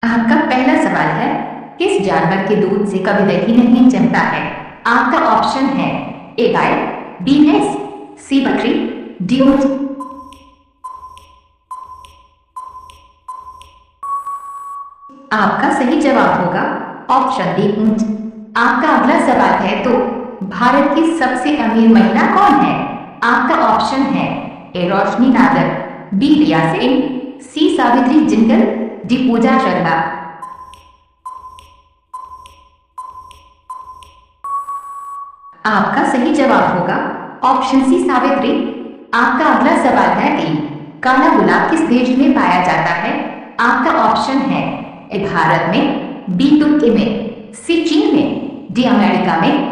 आपका पहला सवाल है, किस जानवर के दूध से कभी दही नहीं जमता है? आपका ऑप्शन है ए गाय, बी भैंस, सी बकरी, डी ऊंट। आपका सही जवाब होगा ऑप्शन डी ऊंट। आपका अगला सवाल है, तो भारत की सबसे अमीर महिला कौन है? आपका ऑप्शन है A Roshni Nadar, B Riya Sen, C Savitri Jindal, D Pooja Sharma. आपका सही जवाब होगा ऑप्शन सी सावित्री। आपका अगला सवाल है कि काला गुलाब किस देश में पाया जाता है? आपका ऑप्शन है ए भारत में, बी तुर्की में, सी चीन में, डी अमेरिका में।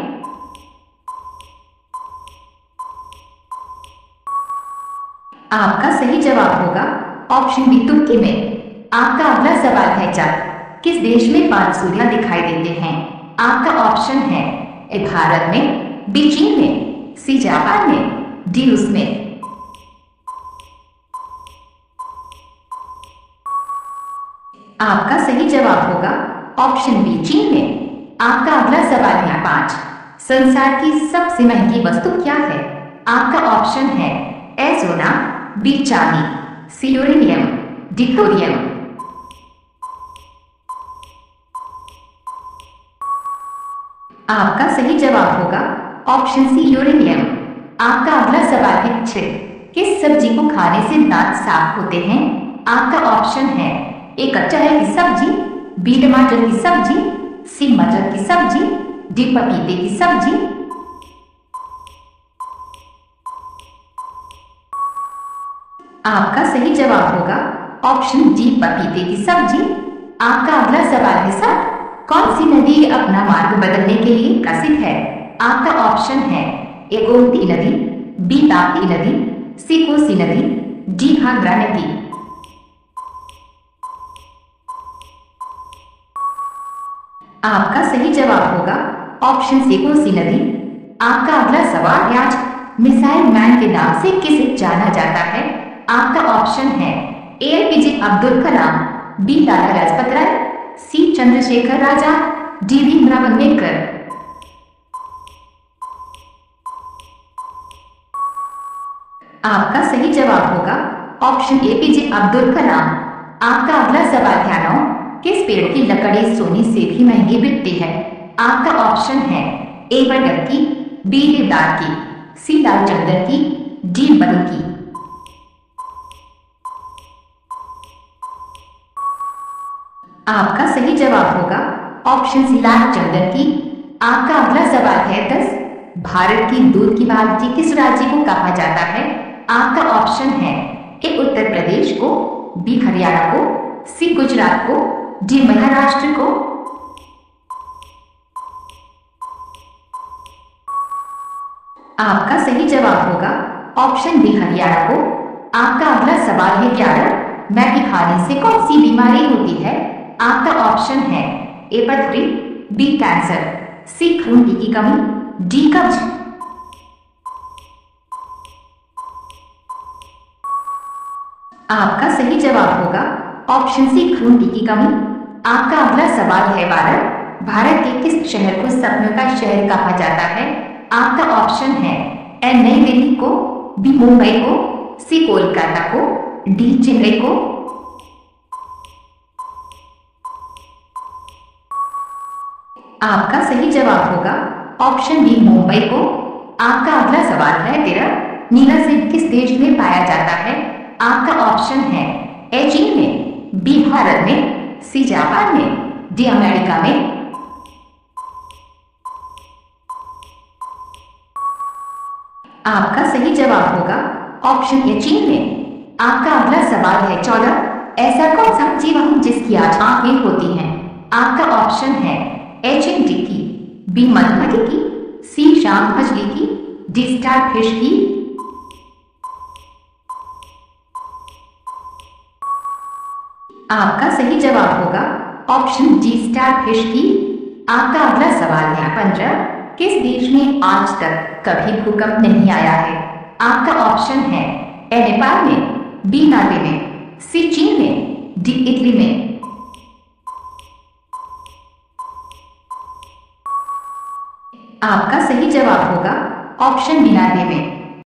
आपका सही जवाब होगा ऑप्शन बी तुर्की में। आपका अगला सवाल है, जब किस देश में 5 सूर्य दिखाई देते हैं? आपका ऑप्शन है ए भारत में, बी चीन में, सी जापान में, डी रूस में। आपका सही जवाब होगा ऑप्शन बी चीन में। आपका अगला सवाल है 5, संसार की सबसे महंगी वस्तु क्या है? आपका ऑप्शन है ए सोना, बी चांदी, सी यूरेनियम, डी थोरियम। आपका सही जवाब होगा ऑप्शन सी यूरेनियम। आपका अगला सवाल है 6, किस सब्जी को खाने से दांत साफ होते हैं? आपका ऑप्शन है ए कटहल की सब्जी, बी टमाटर की सब्जी, सी मटर की सब्जी, डी पपीते की सब्जी। आपका सही जवाब होगा ऑप्शन डी पपीते की सब्जी। आपका अगला सवाल है, सर कौन सी नदी अपना मार्ग बदलने के लिए प्रसिद्ध है? आपका ऑप्शन है ए गोमती नदी, बी ताप्ती नदी, सी कोसी नदी, डी घाघरा नदी। आपका सही जवाब होगा ऑप्शन सी कोसी नदी। आपका अगला सवाल है, आज मिसाइल मैन के नाम से किसे जाना जाता है? आपका ऑप्शन है A APJ Abdul Kalam, B Lala Lajpat Rai, C Chandrashekhar Azad, D Bhimrao Ambedkar. आपका सही जवाब होगा ऑप्शन APJ अब्दुल कलाम। आपका अगला सवाल है, 9, किस पेड़ की लकड़ी सोने से भी महंगी बिकती है? आपका ऑप्शन है ए बरगद की, बी देवदार की, सी लाल चंदन की, डी बरगद की। आपका सही जवाब होगा ऑप्शन सी लाल चंदन की। आपका अगला सवाल है 10, भारत की दूध की बाल्टी किस राज्य को कहा जाता है? आपका ऑप्शन है ए उत्तर प्रदेश को, बी हरियाणा को, सी गुजरात को, डी महाराष्ट्र को। आपका सही जवाब होगा ऑप्शन बी हरियाणा को। आपका अगला सवाल है 11, मैगी खाने से कौन सी बीमारी होती है? आपका ऑप्शन है ए पथरी, बी कैंसर, सी खून की कमी, डी कब्ज। आपका सही जवाब होगा ऑप्शन सी खून की कमी। आपका अगला सवाल है 12, भारत के किस शहर को सपनों का शहर कहा जाता है? आपका ऑप्शन है ए नई दिल्ली को, बी मुंबई को, सी कोलकाता को, डी चेन्नई को। आपका सही जवाब होगा ऑप्शन बी मुंबई को। आपका अगला सवाल है 13, नीला सेब किस देश में पाया जाता है? आपका ऑप्शन है ए चीन में, बी भारत में, सी जापान में, डी अमेरिका में। आपका सही जवाब होगा ऑप्शन ए चीन में। आपका अगला सवाल है 14, ऐसा कौन सा जीव जिसकी 8 आंखें होती हैं? आपका ऑप्शन है ए चिंटी की, बी मधुमक्खी की, सी शाम मछली की, डी स्टार फिश की। आपका सही जवाब होगा ऑप्शन डी स्टार फिश की। आपका अगला सवाल है 15, किस देश में आज तक कभी भूकंप नहीं आया है? आपका ऑप्शन है ए नेपाल में, बी नॉर्वे में, सी चीन में, डी इटली में। आपका सही जवाब होगा ऑप्शन 99।